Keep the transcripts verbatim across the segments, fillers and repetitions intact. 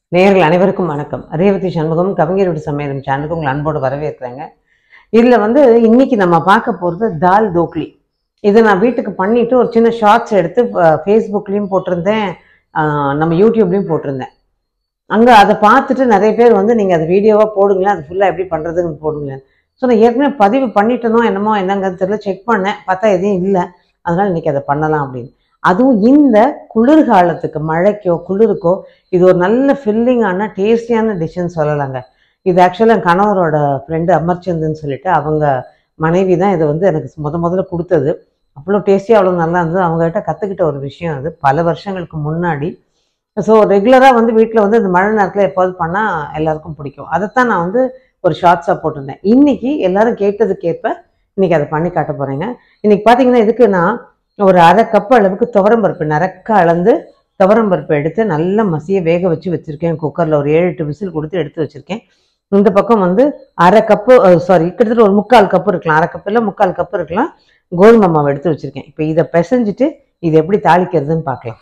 நேயர்கள் அனைவருக்கும் வணக்கம். ரேவதி சண்முகம் கவிஞர் வீட்டு சமையல் சேனலுக்கு உங்களை அன்போடு வரவேற்கிறேங்க. இதில் வந்து இன்னைக்கு நம்ம பார்க்க போகிறது தால் தோக்லி. இதை நான் வீட்டுக்கு பண்ணிவிட்டு ஒரு சின்ன ஷார்ட்ஸ் எடுத்து ஃபேஸ்புக்லேயும் போட்டிருந்தேன், நம்ம யூடியூப்லேயும் போட்டிருந்தேன். அங்கே அதை பார்த்துட்டு நிறைய பேர் வந்து நீங்கள் அதை வீடியோவாக போடுங்களேன், அது ஃபுல்லாக எப்படி பண்ணுறதுன்னு போடுங்களேன். ஸோ நான் ஏற்கனவே பதிவு பண்ணிட்டனோ என்னமோ என்னங்கிறது தெரியல, செக் பண்ணேன், பார்த்தா எதுவும் இல்லை. அதனால் இன்றைக்கி அதை பண்ணலாம் அப்படின்னு. அதுவும் இந்த குளிர்காலத்துக்கு, மழைக்கோ குளிருக்கோ இது ஒரு நல்ல ஃபில்லிங்கான டேஸ்டியான டிஷ்ஷுன்னு சொல்லலாங்க. இது ஆக்சுவலாக என் கணவரோட ஃப்ரெண்டு அமர்ச்சந்துன்னு சொல்லிட்டு அவங்க மனைவி தான் இதை வந்து எனக்கு முத முதல்ல கொடுத்தது. அவ்வளோ டேஸ்டியாக அவ்வளோ நல்லா இருந்தது. அவங்ககிட்ட கற்றுக்கிட்ட ஒரு விஷயம் அது பல வருஷங்களுக்கு முன்னாடி. ஸோ ரெகுலராக வந்து வீட்டில் வந்து இந்த மழை நேரத்தில் எப்போது பண்ணால் எல்லாருக்கும் பிடிக்கும். அதைத்தான் நான் வந்து ஒரு ஷார்ட்ஸாக போட்டிருந்தேன். இன்றைக்கி எல்லோரும் கேட்டதுக்கேற்ப இன்றைக்கி அதை பண்ணி காட்ட போகிறேங்க. இன்றைக்கி பார்த்தீங்கன்னா இதுக்கு நான் ஒரு அரை கப்பு அளவுக்கு துவரம்பருப்பு நரக்க அளந்து துவரம்பருப்பு எடுத்து நல்லா மசிய வேக வச்சு வச்சுருக்கேன். குக்கரில் ஒரு ஏழு எட்டு விசில் கொடுத்து எடுத்து வச்சுருக்கேன். இந்த பக்கம் வந்து அரை கப்பு சாரி கிட்டத்தட்ட ஒரு முக்கால் கப்பு இருக்கலாம், அரை கப்பு இல்லை முக்கால் கப்பு இருக்கலாம், கோதுமை மாவு எடுத்து வச்சுருக்கேன். இப்போ இதை பிசைஞ்சிட்டு இது எப்படி தாளிக்கிறதுன்னு பார்க்கலாம்.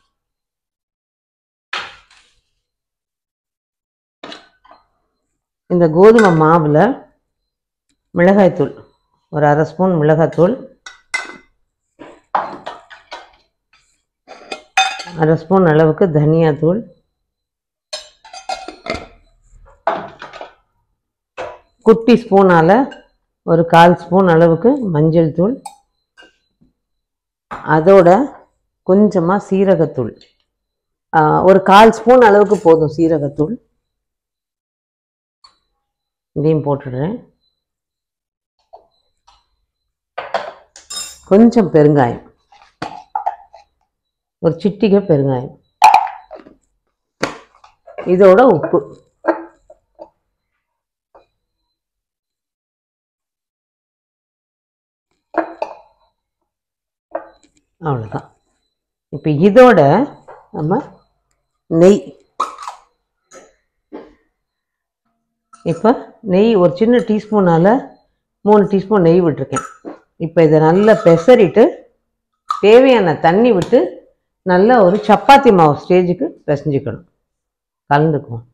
இந்த கோதுமை மாவில் மிளகாய்த்தூள் ஒரு அரை ஸ்பூன் மிளகாய்த்தூள், அரை ஸ்பூன் அளவுக்கு தனியாத்தூள், குட்டி ஸ்பூனால் ஒரு கால் ஸ்பூன் அளவுக்கு மஞ்சள் தூள், அதோட கொஞ்சமாக சீரகத்தூள், ஒரு கால் ஸ்பூன் அளவுக்கு போதும் சீரகத்தூள், இதையும் போட்டுடுறேன். கொஞ்சம் பெருங்காயம், ஒரு சிட்டிகை பெருங்காயம், இதோட உப்பு, அவ்வளோதான். இப்போ இதோட நம்ம நெய், இப்போ நெய் ஒரு சின்ன டீஸ்பூனால் மூணு டீஸ்பூன் நெய் விட்டுருக்கேன். இப்போ இதை நல்லா பெசரிட்டு தேவையான தண்ணி விட்டு நல்லா ஒரு சப்பாத்தி மாவு ஸ்டேஜுக்கு பிசைஞ்சிக்கணும். கலந்துக்குவோம்.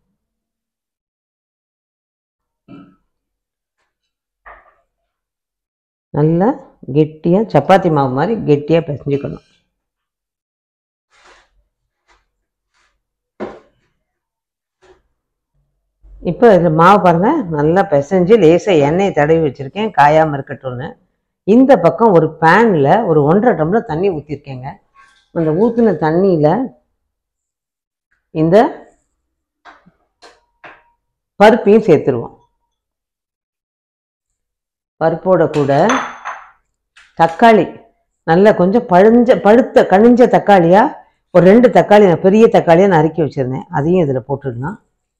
நல்லா கெட்டியாக சப்பாத்தி மாவு மாதிரி கெட்டியாக பிசைஞ்சிக்கணும். இப்போ இந்த மாவு பாருங்கள் நல்லா பிசைஞ்சு லேசாக எண்ணெயை தடவி வச்சுருக்கேன் காயாமல் இருக்கட்டும்னு. இந்த பக்கம் ஒரு பேனில் ஒரு ஒன்றரை டம்ளர் தண்ணி ஊற்றிருக்கேங்க. அந்த ஊற்றின தண்ணியில் இந்த பருப்பையும் சேர்த்துருவோம். பருப்போட கூட தக்காளி நல்லா கொஞ்சம் பழுஞ்ச பழுத்த கனிஞ்ச தக்காளியாக ஒரு ரெண்டு தக்காளி நான் பெரிய தக்காளியாக நறுக்கி வச்சுருந்தேன், அதையும் இதில் போட்டுடலாம்.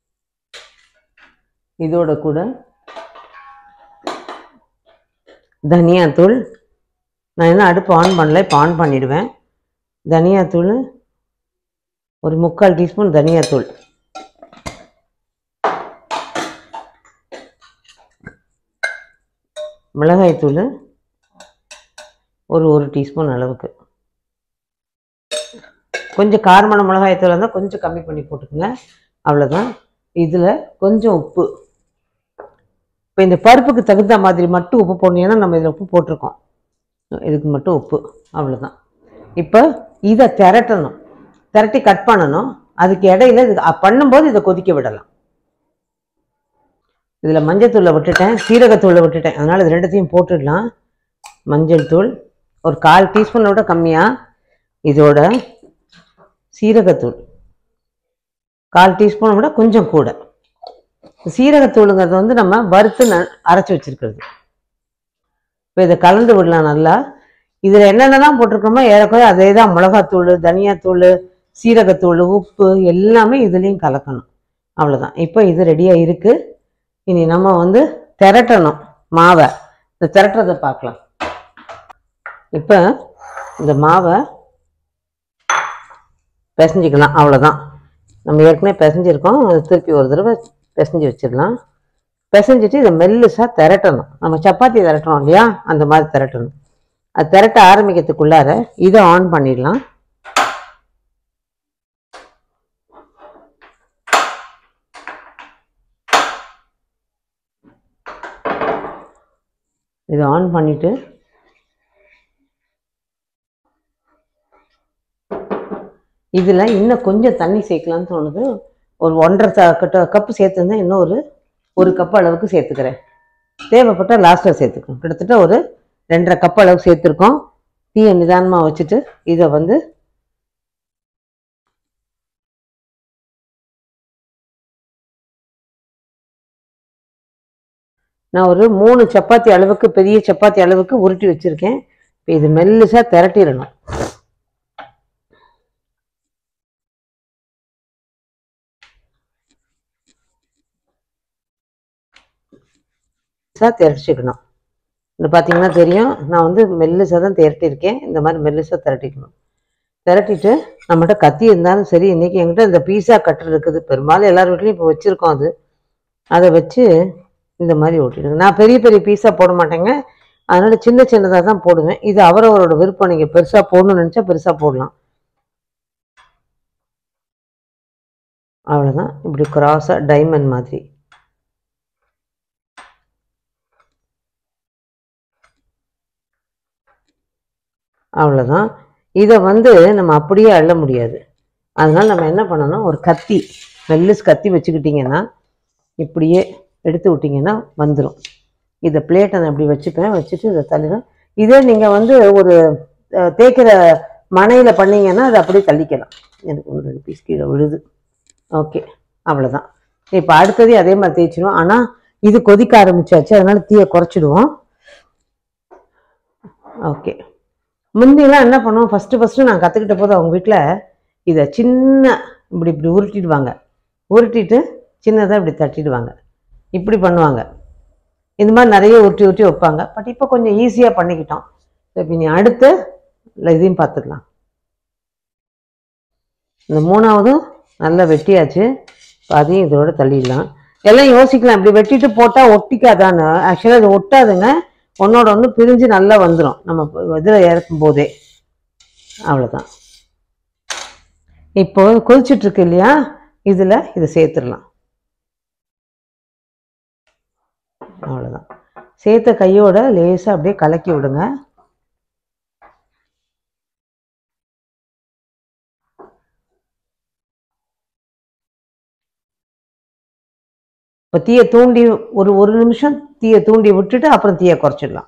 இதோட கூட தனியாத்தூள், நான் என்ன அடுப்பு ஆன் பண்ணல, இப்போ ஆன் பண்ணிடுவேன். தனியாத்தூள் ஒரு முக்கால் டீஸ்பூன் தனியாத்தூள், மிளகாய்த்தூள் ஒரு ஒரு டீஸ்பூன் அளவுக்கு, கொஞ்சம் காரமான மிளகாய்த்தூள் இருந்தால் கொஞ்சம் கம்மி பண்ணி போட்டுக்கோங்க, அவ்வளோதான். இதில் கொஞ்சம் உப்பு, இப்போ இந்த பருப்புக்கு தகுந்த மாதிரி மட்டும் உப்பு போடணும், ஏன்னா நம்ம இதில் உப்பு போட்டிருக்கோம், இதுக்கு மட்டும் உப்பு, அவ்வளோதான். இப்போ இதை திரட்டணும், திரட்டி கட் பண்ணணும். அதுக்கு இடையில இது பண்ணும்போது இதை கொதிக்க விடலாம். இதில் மஞ்சள் தூளை விட்டுட்டேன், சீரகத்தூளை விட்டுட்டேன், அதனால் இது ரெண்டுத்தையும் போட்டுடலாம். மஞ்சள் தூள் ஒரு கால் டீஸ்பூனோட கம்மியாக, இதோட சீரகத்தூள் கால் டீஸ்பூனை விட கொஞ்சம் கூட. சீரகத்தூளுங்கிறது வந்து நம்ம வறுத்து ந அரைச்சி வச்சுருக்கிறது. இப்போ இதை கலந்து விடலாம் நல்லா. இதில் என்னென்னலாம் போட்டிருக்கோமோ ஏறக்குறைய அதே தான், மிளகாத்தூள், தனியாத்தூள், சீரகத்தூள், உப்பு எல்லாமே இதுலேயும் கலக்கணும், அவ்வளோதான். இப்போ இது ரெடியாக இருக்குது. இனி நம்ம வந்து திரட்டணும் மாவை. இந்த திரட்டுறதை பார்க்கலாம். இப்போ இந்த மாவை பிசைஞ்சிக்கலாம், அவ்வளோதான். நம்ம ஏற்கனவே பிசைஞ்சிருக்கோம், திருப்பி ஒரு தடவை பிசைஞ்சு வச்சிடலாம். பிசைஞ்சிட்டு இதை மெல்லுசாக திரட்டணும். நம்ம சப்பாத்தி திரட்டுறோம் இல்லையா, அந்த மாதிரி திரட்டணும். அது திரட்ட ஆரம்பிக்கிறதுக்குள்ளார இதை ஆன் பண்ணிடலாம். இதை ஆன் பண்ணிவிட்டு இதில் இன்னும் கொஞ்சம் தண்ணி சேர்க்கலான்னு தோணுது. ஒரு ஒன்றரை கட்ட கப்பு சேர்த்துருந்தேன், இன்னும் ஒரு ஒரு கப்பு அளவுக்கு சேர்த்துக்கிறேன். தேவைப்பட்டால் லாஸ்ட்டில் சேர்த்துக்கணும். கிட்டத்தட்ட ஒரு ரெண்டரை கப் அளவுக்கு சேர்த்துருக்கோம். தீயை நிதானமாக வச்சுட்டு இதை வந்து நான் ஒரு மூணு சப்பாத்தி அளவுக்கு, பெரிய சப்பாத்தி அளவுக்கு உருட்டி வச்சுருக்கேன். இப்போ இது மெல்லிசாக திரட்டிடணும். திரட்டிக்கணும். இது பார்த்தீங்கன்னா தெரியும், நான் வந்து மெல்லிசாக தான் திரட்டியிருக்கேன். இந்த மாதிரி மெல்லிசாக திரட்டிக்கணும். திரட்டிட்டு நம்மகிட்ட கத்தி இருந்தாலும் சரி, இன்றைக்கி என்கிட்ட இந்த பீஸா கட்டர் இருக்குது, பெரும்பாலும் எல்லார் வீட்லையும் இப்போ வச்சுருக்கோம். அது அதை வச்சு இந்த மாதிரி ஓட்டிடுங்க. நான் பெரிய பெரிய பீஸா போட மாட்டேங்க, அதனால் சின்ன சின்னதாக தான் போடுவேன். இது அவரவரோட விருப்பம். நீங்கள் பெருசாக போடணும்னு நினச்சா பெருசாக போடலாம். அவ்வளோதான். இப்படி கிராஸாக டைமண்ட் மாதிரி அவ்வளோதான். இதை வந்து நம்ம அப்படியே அள்ள முடியாது. அதனால் நம்ம என்ன பண்ணணும், ஒரு கத்தி, மெல்லிஸ் கத்தி வச்சுக்கிட்டிங்கன்னா இப்படியே எடுத்து விட்டிங்கன்னா வந்துடும். இதை பிளேட்டை நான் இப்படி வச்சுப்பேன். வச்சுட்டு இதை தள்ளிடும். இதே நீங்கள் வந்து ஒரு தேய்க்கிற மனையில் பண்ணிங்கன்னா அதை அப்படியே தள்ளிக்கலாம். எனக்கு ஒரு ரெண்டு பீஸ் கீழே விழுது. ஓகே, அவ்வளோதான். இப்போ அடுத்ததே அதே மாதிரி தேய்ச்சிடுவோம். ஆனால் இது கொதிக்க ஆரம்பிச்சாச்சு, அதனால் தீயை குறைச்சிடுவோம். ஓகே. முந்தியெல்லாம் என்ன பண்ணுவோம், ஃபஸ்ட்டு ஃபஸ்ட்டு நான் கற்றுக்கிட்ட போது அவங்க வீட்டில் இதை சின்ன இப்படி இப்படி உருட்டிடுவாங்க. உருட்டிட்டு சின்னதாக இப்படி தட்டிடுவாங்க. இப்படி பண்ணுவாங்க. இந்த மாதிரி நிறைய உருட்டி உருட்டி வைப்பாங்க. பட் இப்போ கொஞ்சம் ஈஸியாக பண்ணிக்கிட்டோம். இப்போ நீ அடுத்து இல்லை இதையும் பார்த்துக்கலாம். இந்த மூணாவதும் நல்லா வெட்டியாச்சு. இப்போ அதையும் இதோட தள்ளிடலாம். எல்லாம் யோசிக்கலாம், இப்படி வெட்டிட்டு போட்டால் ஒட்டிக்காதான்னு. ஆக்சுவலாக இது ஒட்டாதுங்க, ஒன்னோட ஒன்று பிரிஞ்சு நல்லா வந்துடும் நம்ம இதில் இறக்கும் போதே. அவ்வளோதான். இப்போ கொதிச்சுட்ருக்கு இல்லையா, இதில் இதை சேர்த்துடலாம். அவ்வளோதான். சேர்த்த கையோட லேசாக அப்படியே கலக்கி விடுங்க. இப்போ தீயை தூண்டி ஒரு ஒரு நிமிஷம் தீயை தூண்டி விட்டுட்டு அப்புறம் தீயை குறைச்சிடலாம்.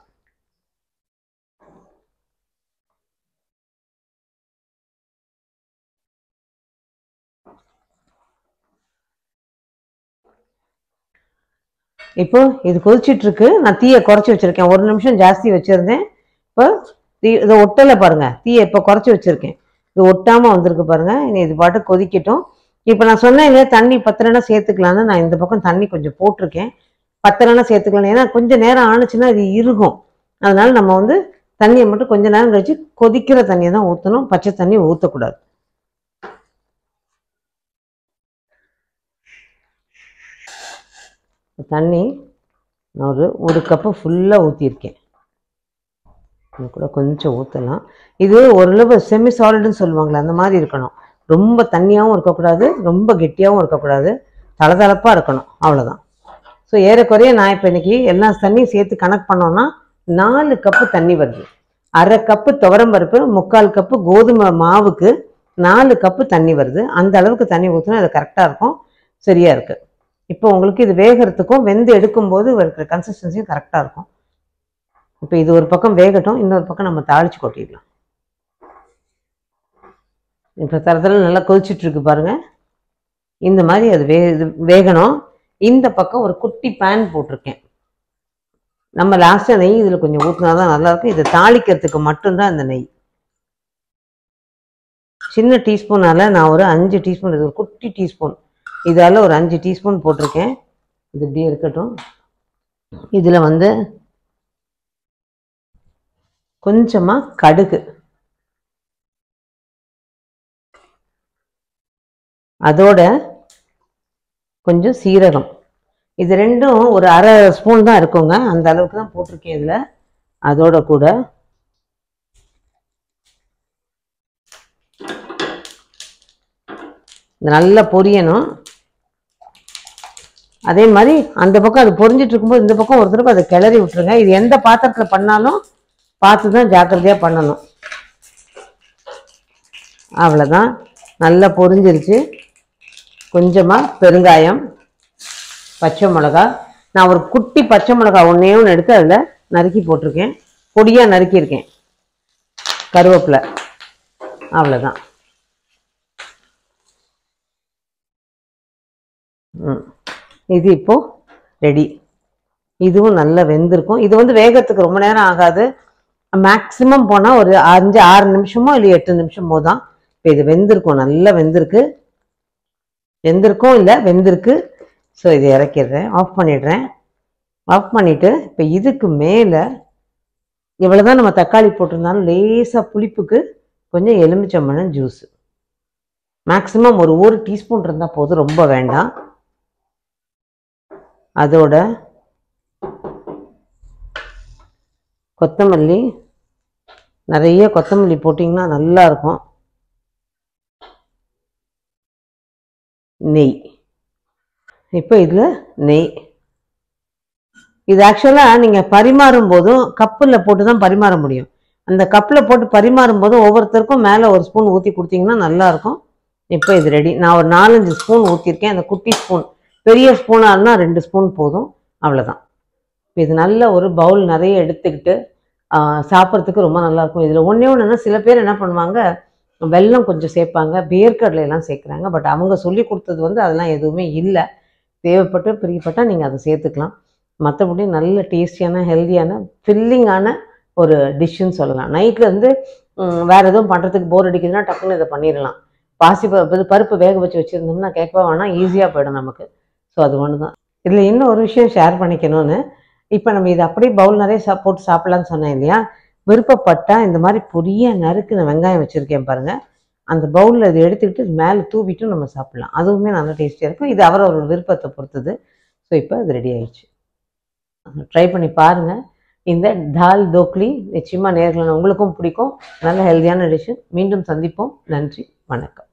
இப்போ இது கொதிச்சுட்டு இருக்கு. நான் தீயை குறைச்சி வச்சிருக்கேன். ஒரு நிமிஷம் ஜாஸ்தி வச்சிருந்தேன். இப்போ தீ இதை ஒட்டலை பாருங்க. தீயை இப்போ குறைச்சி வச்சிருக்கேன். இது ஒட்டாம வந்திருக்கு பாருங்க. இனி இது பாட்டு கொதிக்கட்டும். இப்போ நான் சொன்னேன் இல்லையா, தண்ணி பத்திரனா சேர்த்துக்கலான்னு. நான் இந்த பக்கம் தண்ணி கொஞ்சம் போட்டிருக்கேன். பத்திரனா சேர்த்துக்கலாம். ஏன்னா கொஞ்சம் நேரம் ஆணுச்சுன்னா இது இருக்கும். அதனால நம்ம வந்து தண்ணியை மட்டும் கொஞ்ச நேரம் கழிச்சு கொதிக்கிற தண்ணியை தான் ஊற்றணும். பச்சை தண்ணி ஊற்றக்கூடாது. தண்ணி நான் ஒரு ஒரு கப்பு ஃபுல்லாக ஊற்றிருக்கேன். இது கூட கொஞ்சம் ஊற்றலாம். இது ஓரளவு செமி சாலிடுன்னு சொல்லுவாங்களே, அந்த மாதிரி இருக்கணும். ரொம்ப தண்ணியாகவும் இருக்கக்கூடாது, ரொம்ப கெட்டியாகவும் இருக்கக்கூடாது, தளதளப்பாக இருக்கணும். அவ்வளோதான். ஸோ ஏறக்குறைய நான் இப்போ இன்றைக்கி எல்லா தண்ணியும் சேர்த்து கணக்கு பண்ணோன்னா நாலு கப்பு தண்ணி வருது. அரை கப்பு துவரம்பருப்பு, முக்கால் கப்பு கோதுமை மாவுக்கு நாலு கப்பு தண்ணி வருது. அந்த அளவுக்கு தண்ணி ஊற்றினா அது கரெக்டாக இருக்கும். சரியாக இருக்குது. இப்போ உங்களுக்கு இது வேகிறதுக்கும் வெந்து எடுக்கும்போது இருக்கிற கன்சிஸ்டன்சியும் கரெக்டாக இருக்கும். இப்போ இது ஒரு பக்கம் வேகட்டும், இன்னொரு பக்கம் நம்ம தாளித்து கொட்டிடலாம். இப்போ தரத்தில் நல்லா கொதிச்சுட்ருக்கு பாருங்கள். இந்த மாதிரி அது வே இது வேகணும். இந்த பக்கம் ஒரு குட்டி பேன் போட்டிருக்கேன். நம்ம லாஸ்ட்டாக நெய் இதில் கொஞ்சம் ஊற்றினா தான் நல்லாயிருக்கும். இதை தாளிக்கிறதுக்கு மட்டும்தான் இந்த நெய். சின்ன டீஸ்பூனால் நான் ஒரு அஞ்சு டீஸ்பூன், இது ஒரு குட்டி டீஸ்பூன், இதால் ஒரு அஞ்சு டீஸ்பூன் போட்டிருக்கேன். இது இப்படியே இருக்கட்டும். இதில் வந்து கொஞ்சமாக கடுகு, அதோட கொஞ்சம் சீரகம், இது ரெண்டும் ஒரு அரை ஸ்பூன் தான் இருக்குங்க. அந்த அளவுக்கு தான் போட்டிருக்கேன் இதில். அதோட கூட நல்லா பொரியணும். அதே மாதிரி அந்த பக்கம் அது பொரிஞ்சிட்டு இருக்கும்போது இந்த பக்கம் ஒரு தடவை அதை கிளறி விட்டுருங்க. இது எந்த பாத்திரத்தில் பண்ணாலும் பார்த்து தான் ஜாக்கிரதையாக பண்ணணும். அவ்வளோதான், நல்லா பொரிஞ்சிருச்சு. கொஞ்சமாக பெருங்காயம், பச்சை மிளகா, நான் ஒரு குட்டி பச்சை மிளகா ஒன்றே ஒன்று எடுத்து அதில் நறுக்கி போட்டிருக்கேன், பொடியாக நறுக்கியிருக்கேன். கருவேப்பிலை, அவ்வளோதான். ம் இது இப்போது ரெடி. இதுவும் நல்லா வெந்திருக்கும். இது வந்து வேகத்துக்கு ரொம்ப நேரம் ஆகாது, மேக்ஸிமம் போனால் ஒரு அஞ்சு ஆறு நிமிஷமோ இல்லை எட்டு நிமிஷமோ தான். இப்போ இது வெந்திருக்கும், நல்லா வெந்திருக்கு. வெந்திருக்கும் இல்லை வெந்திருக்கு. ஸோ இதை இறக்கிடுறேன், ஆஃப் பண்ணிடுறேன். ஆஃப் பண்ணிவிட்டு இப்போ இதுக்கு மேலே இவ்வளோதான் நம்ம தக்காளி போட்டிருந்தாலும் லேசாக புளிப்புக்கு கொஞ்சம் எலுமிச்சம்பழம் ஜூஸு, மேக்ஸிமம் ஒரு ஒரு டீஸ்பூன் இருந்தால் போதும், ரொம்ப வேண்டாம். அதோட கொத்தமல்லி, நிறைய கொத்தமல்லி போட்டிங்கன்னா நல்லா இருக்கும். நெய், இப்போ இதில் நெய். இது ஆக்சுவலாக நீங்கள் பரிமாறும் போதும் கப்பில் போட்டு தான் பரிமாற முடியும். அந்த கப்பில் போட்டு பரிமாறும் போதும் ஒவ்வொருத்தருக்கும் மேலே ஒரு ஸ்பூன் ஊற்றி கொடுத்தீங்கன்னா நல்லாயிருக்கும். இப்போ இது ரெடி. நான் ஒரு நாலஞ்சு ஸ்பூன் ஊற்றிருக்கேன். அந்த குட்டி ஸ்பூன், பெரிய ஸ்பூனாக இருந்தால் ரெண்டு ஸ்பூன் போதும், அவ்வளோதான். இது நல்ல ஒரு பவுல் நிறைய எடுத்துக்கிட்டு சாப்பிட்றதுக்கு ரொம்ப நல்லாயிருக்கும். இதில் ஒன்றே ஒன்றுன்னா சில பேர் என்ன பண்ணுவாங்க, வெல்லம் கொஞ்சம் சேர்ப்பாங்க, வேர்க்கடலையெல்லாம் சேர்க்குறாங்க. பட் அவங்க சொல்லி கொடுத்தது வந்து அதெல்லாம் எதுவுமே இல்லை. தேவைப்பட்டு பிரியப்பட்டால் நீங்கள் அதை சேர்த்துக்கலாம். மற்றபடி நல்ல டேஸ்டியான ஹெல்த்தியான ஃபில்லிங்கான ஒரு டிஷ்ஷுன்னு சொல்லலாம். நைட்டில் வந்து வேறு எதுவும் பண்ணுறதுக்கு போர் அடிக்குதுன்னா டக்குன்னு இதை பண்ணிடலாம். பாசி பருப்பு பருப்பு வேக வச்சு வச்சுருந்தோம்னா கேட்கவா வேணால் ஈஸியாக போயிடும் நமக்கு. ஸோ அது ஒன்று தான். இதில் இன்னும் ஒரு விஷயம் ஷேர் பண்ணிக்கணும்னு, இப்போ நம்ம இதை அப்படியே பவுல் நிறைய சா போட்டு சாப்பிட்லான்னு சொன்னேன் இல்லையா. விருப்பப்பட்டால் இந்த மாதிரி பொரிய நறுக்குன வெங்காயம் வச்சுருக்கேன் பாருங்கள், அந்த பவுலில் இதை எடுத்துக்கிட்டு மேலே தூவிட்டும் நம்ம சாப்பிட்லாம். அதுவுமே நல்லா டேஸ்டியாக இருக்கும். இது அவரவரோட விருப்பத்தை பொறுத்தது. ஸோ இப்போ அது ரெடி ஆயிடுச்சு. ட்ரை பண்ணி பாருங்கள். இந்த தால் தோக்லி நிச்சயமாக நேரில் உங்களுக்கும் பிடிக்கும். நல்ல ஹெல்த்தியான டிஷ்ஷு. மீண்டும் சந்திப்போம். நன்றி, வணக்கம்.